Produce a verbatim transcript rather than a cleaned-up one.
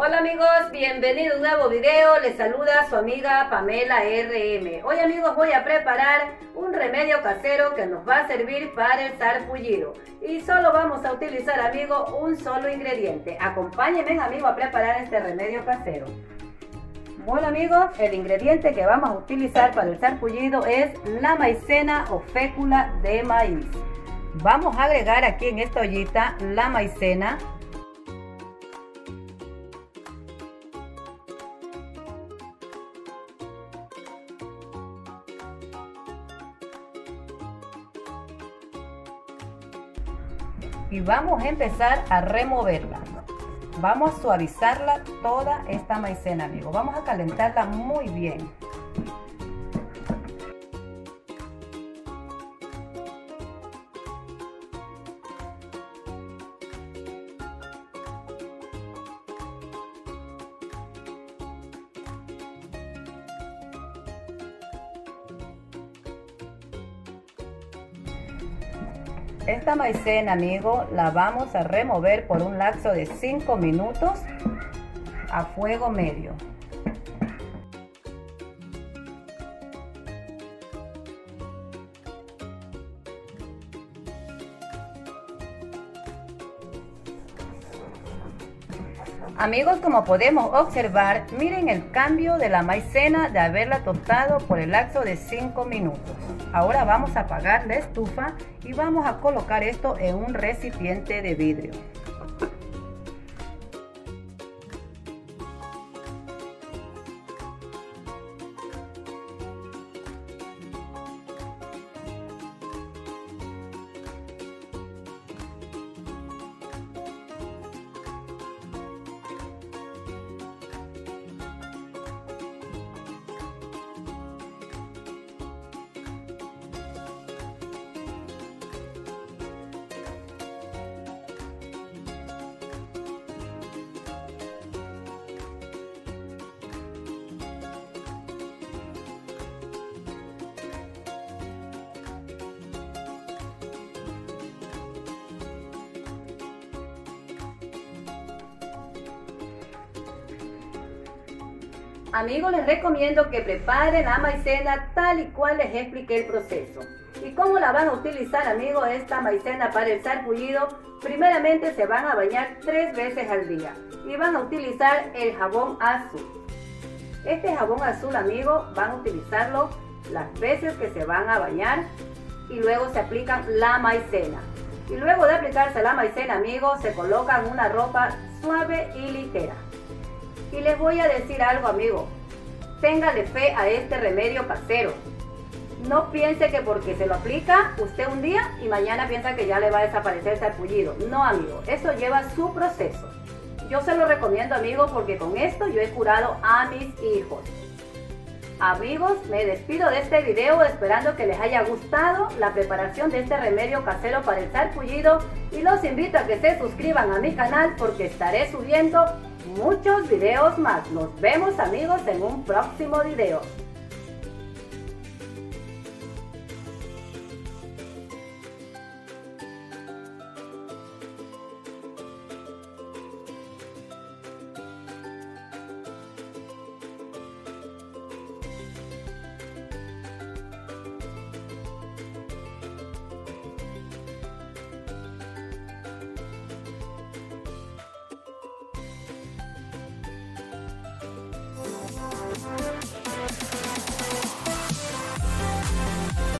Hola amigos, bienvenidos a un nuevo video. Les saluda su amiga Pamela R M. Hoy amigos voy a preparar un remedio casero que nos va a servir para el sarpullido. Y solo vamos a utilizar amigos un solo ingrediente. Acompáñenme amigo a preparar este remedio casero. Bueno amigos, el ingrediente que vamos a utilizar para el sarpullido es la maicena o fécula de maíz. Vamos a agregar aquí en esta ollita la maicena. Y vamos a empezar a removerla. Vamos a suavizarla toda esta maicena, amigos. Vamos a calentarla muy bien. Esta maicena, amigo, la vamos a remover por un lapso de cinco minutos a fuego medio. Amigos, como podemos observar, miren el cambio de la maicena de haberla tostado por el lapso de cinco minutos. Ahora vamos a apagar la estufa y vamos a colocar esto en un recipiente de vidrio. Amigos, les recomiendo que preparen la maicena tal y cual les expliqué el proceso. ¿Y cómo la van a utilizar, amigos, esta maicena para el sarpullido? Primeramente se van a bañar tres veces al día y van a utilizar el jabón azul. Este jabón azul, amigos, van a utilizarlo las veces que se van a bañar y luego se aplican la maicena. Y luego de aplicarse la maicena, amigos, se colocan una ropa suave y ligera. Y les voy a decir algo, amigo, téngale fe a este remedio casero. No piense que porque se lo aplica usted un día y mañana piensa que ya le va a desaparecer el sarpullido. No, amigo, eso lleva su proceso. Yo se lo recomiendo, amigo, porque con esto yo he curado a mis hijos. Amigos, me despido de este video esperando que les haya gustado la preparación de este remedio casero para el sarpullido y los invito a que se suscriban a mi canal porque estaré subiendo muchos videos más. Nos vemos amigos en un próximo video.